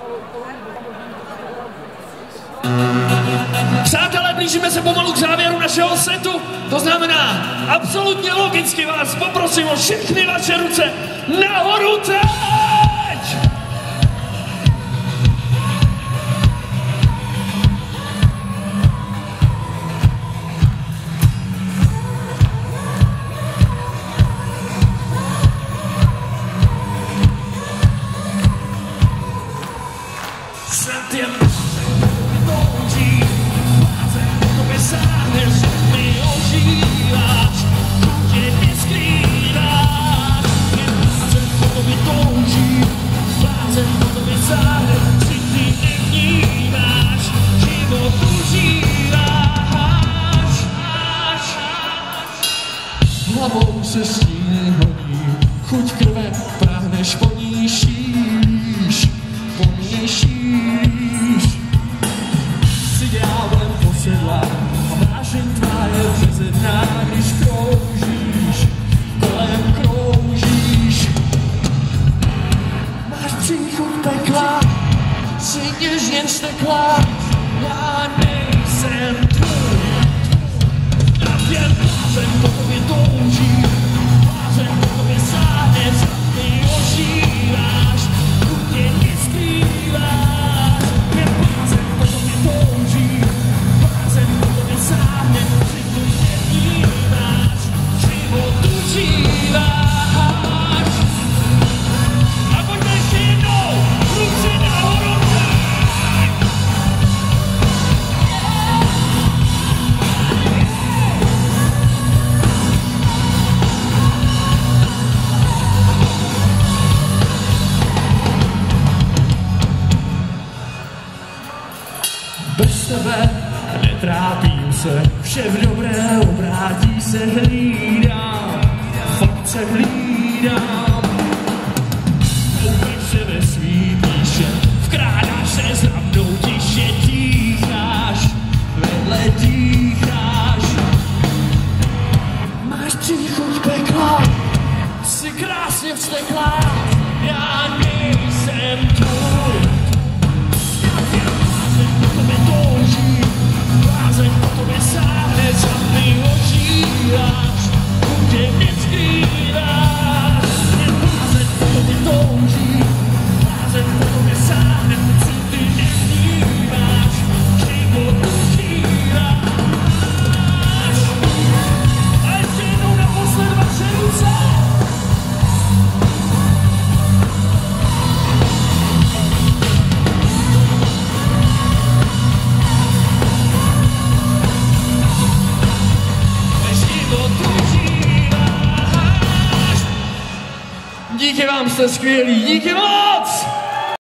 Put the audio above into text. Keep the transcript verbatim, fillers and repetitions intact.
Přátelé, blížíme se pomalu k závěru našeho setu, to znamená, absolutně logicky vás poprosím o všechny vaše ruce nahoru teď! Set je touží, blázen po tobě sáhneš, mi ožíváš, chutě mě skrýváš. Jen blázen po tobě touží, blázen po tobě sáhneš, si ty nevnímáš, život užíváš. Hlavou se stíny honí, chuť krve, práhneš po ní, šílíš, po ní šílíš. Jsi ďáblem posedlá a vášeň tvá je březená, když kroužíš, kolem kroužíš. Máš příchuť pekla, jsi něžně vzteklá, já nejsem tvůj. A jen blázen po tobě touží, blázen po tobě sáhne, ty ožíváš, chutě mě skrýváš. Jen blázen po tobě touží, blázen po tobě sáhne, ty tu nevnímáš, život užíváš. A pojďme ještě jednou, ruce nahoru. Bez tebe netrápím se, vše v dobré obrátí se, hlídám, fakt se hlídám. Koupíš se ve svý píše, vkrádáš se za mnou, tiše tícháš, vedle dýcháš. Máš příchuť pekla, jsi krásně vzteklá, já nejsem tvůj. Blázen po tobě sáhne, za ty ožíváš, chutě mě skrýváš. Jen blázen po tobě touží, blázen po tobě sáhne, co ty nevnímáš, život užíváš. A ještě jednou naposled vaše ruce. Díky vám, jste skvělí, díky moc!